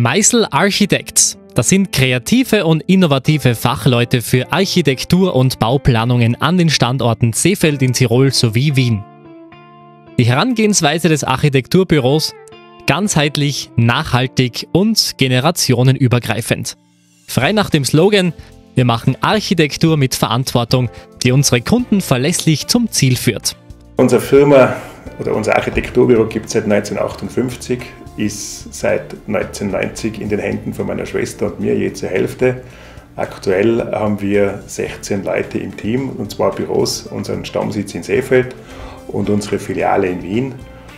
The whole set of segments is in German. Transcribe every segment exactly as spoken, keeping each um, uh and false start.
Meisel Architects. Das sind kreative und innovative Fachleute für Architektur und Bauplanungen an den Standorten Seefeld in Tirol sowie Wien. Die Herangehensweise des Architekturbüros: ganzheitlich, nachhaltig und generationenübergreifend. Frei nach dem Slogan: wir machen Architektur mit Verantwortung, die unsere Kunden verlässlich zum Ziel führt. Unsere Firma oder unser Architekturbüro gibt es seit neunzehnhundertachtundfünfzig, ist seit neunzehnhundertneunzig in den Händen von meiner Schwester und mir je zur Hälfte. Aktuell haben wir sechzehn Leute im Team und zwei Büros, unseren Stammsitz in Seefeld und unsere Filiale in Wien.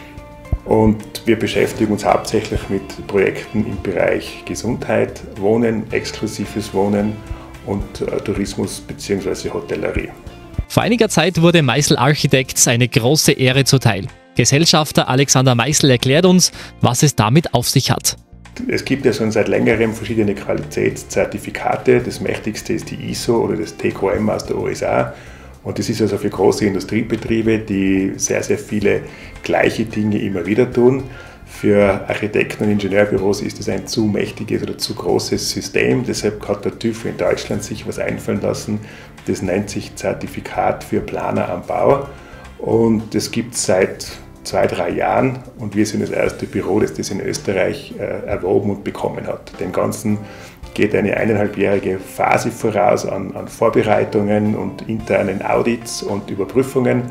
Und wir beschäftigen uns hauptsächlich mit Projekten im Bereich Gesundheit, Wohnen, exklusives Wohnen und äh, Tourismus bzw. Hotellerie. Vor einiger Zeit wurde Meisel Architects eine große Ehre zuteil. Gesellschafter Alexander Meisel erklärt uns, was es damit auf sich hat. Es gibt ja schon seit längerem verschiedene Qualitätszertifikate. Das mächtigste ist die I S O oder das T Q M aus der U S A. Und das ist also für große Industriebetriebe, die sehr, sehr viele gleiche Dinge immer wieder tun. Für Architekten und Ingenieurbüros ist es ein zu mächtiges oder zu großes System. Deshalb hat der TÜV in Deutschland sich was einfallen lassen. Das nennt sich Zertifikat für Planer am Bau. Und das gibt es seit zwei, drei Jahren. Und wir sind das erste Büro, das das in Österreich äh, erworben und bekommen hat. Dem Ganzen geht eine eineinhalbjährige Phase voraus an, an Vorbereitungen und internen Audits und Überprüfungen.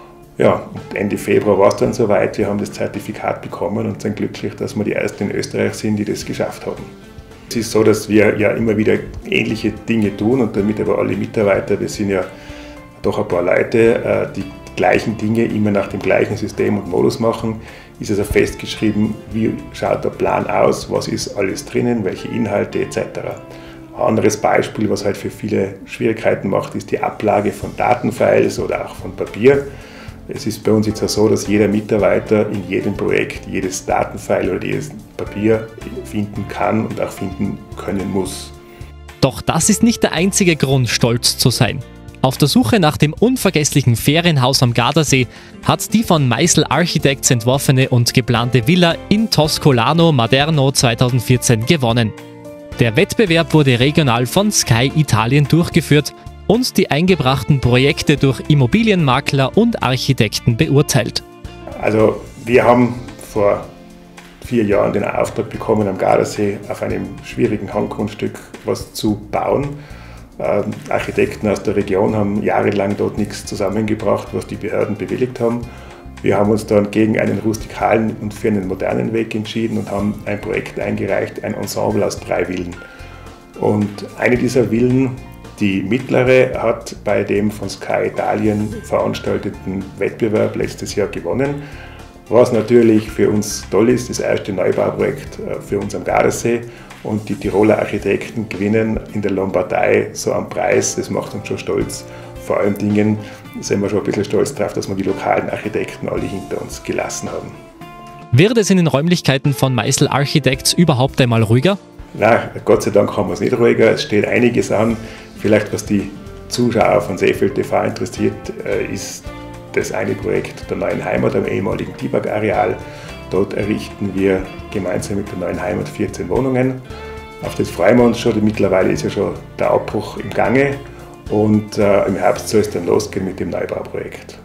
Ja, und Ende Februar war es dann soweit. Wir haben das Zertifikat bekommen und sind glücklich, dass wir die Ersten in Österreich sind, die das geschafft haben. Es ist so, dass wir ja immer wieder ähnliche Dinge tun und damit aber alle Mitarbeiter, wir sind ja doch ein paar Leute, die gleichen Dinge immer nach dem gleichen System und Modus machen, ist also festgeschrieben, wie schaut der Plan aus, was ist alles drinnen, welche Inhalte et cetera. Ein anderes Beispiel, was halt für viele Schwierigkeiten macht, ist die Ablage von Datenfiles oder auch von Papier. Es ist bei uns jetzt auch so, dass jeder Mitarbeiter in jedem Projekt jedes Datenfile oder jedes Papier finden kann und auch finden können muss. Doch das ist nicht der einzige Grund, stolz zu sein. Auf der Suche nach dem unvergesslichen Ferienhaus am Gardasee hat die von Meisel Architects entworfene und geplante Villa in Toscolano Maderno zweitausendvierzehn gewonnen. Der Wettbewerb wurde regional von Sky Italien durchgeführt und die eingebrachten Projekte durch Immobilienmakler und Architekten beurteilt. Also wir haben vor vier Jahren den Auftrag bekommen, am Gardasee auf einem schwierigen Hanggrundstück was zu bauen. Ähm, Architekten aus der Region haben jahrelang dort nichts zusammengebracht, was die Behörden bewilligt haben. Wir haben uns dann gegen einen rustikalen und für einen modernen Weg entschieden und haben ein Projekt eingereicht, ein Ensemble aus drei Villen. Und eine dieser Villen, die mittlere, hat bei dem von Sky Italien veranstalteten Wettbewerb letztes Jahr gewonnen. Was natürlich für uns toll ist, das erste Neubauprojekt für uns am Gardasee. Und die Tiroler Architekten gewinnen in der Lombardei so am Preis, das macht uns schon stolz. Vor allen Dingen sind wir schon ein bisschen stolz darauf, dass wir die lokalen Architekten alle hinter uns gelassen haben. Wird es in den Räumlichkeiten von Meisel Architects überhaupt einmal ruhiger? Nein, Gott sei Dank haben wir es nicht ruhiger. Es steht einiges an. Vielleicht, was die Zuschauer von Seefeld T V interessiert, ist das eine Projekt der Neuen Heimat am ehemaligen Tibag-Areal. Dort errichten wir gemeinsam mit der Neuen Heimat vierzehn Wohnungen. Auf das freuen wir uns schon, denn mittlerweile ist ja schon der Abbruch im Gange und äh, im Herbst soll es dann losgehen mit dem Neubauprojekt.